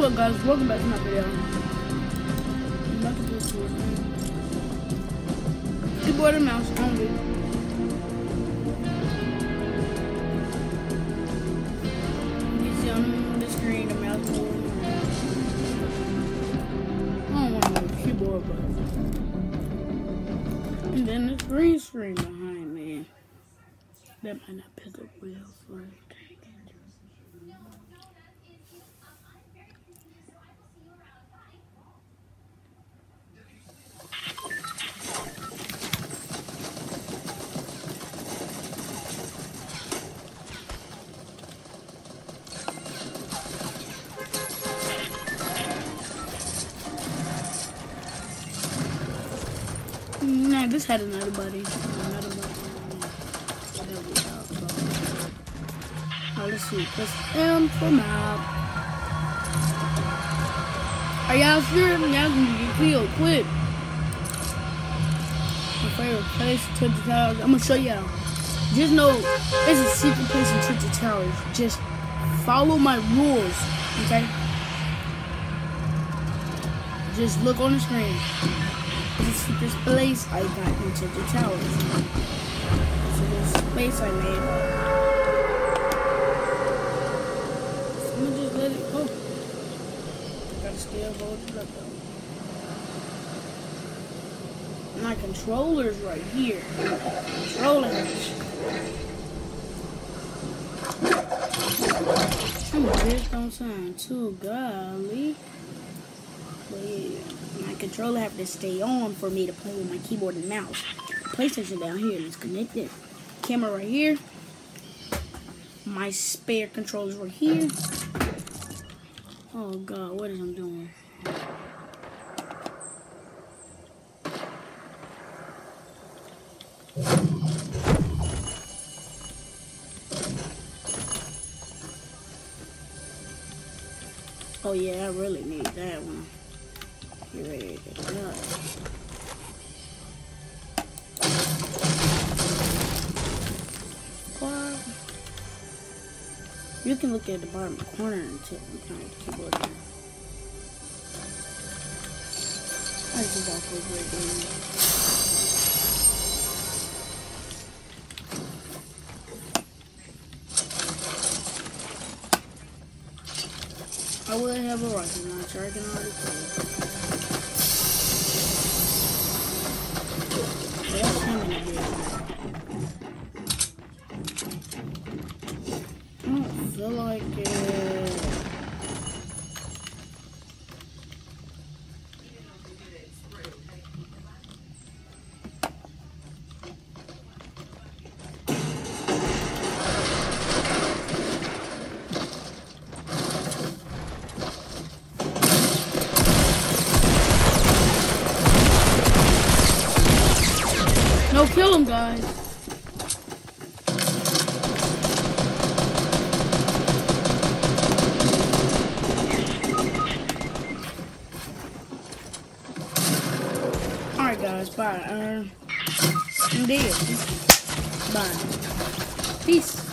up, guys? Welcome back to my video. I'm about to do this keyboard and mouse only. You see on the screen the mouse moving around. I don't want no keyboard button. And then this green screen behind me. That might not pick up real fast. Nah, this had another buddy. Let's see. Press M for map. Are y'all sure? Y'all gonna get killed quick. My favorite place, Tilted Towers. I'm gonna show y'all. Just know it's a secret place in Tilted Towers. Just follow my rules, okay? Just look on the screen. It's a secret place I got in Tilted Towers. It's a space I made. Still loaded up though. My controller's right here. Controllers. This don't sound too golly. But yeah, my controller have to stay on for me to play with my keyboard and mouse. PlayStation down here is connected. Camera right here. My spare controllers right here. Oh God, what is I'm doing? Oh yeah, I really need that one. Get ready to go. You can look at the bottom corner and tip and kind of keyboard there. I just walk over it again. I will have a rocket launcher. I can already play. That's coming again. I feel like it. No, kill him, guys. Alright guys, bye. I'm dead. Bye. Peace.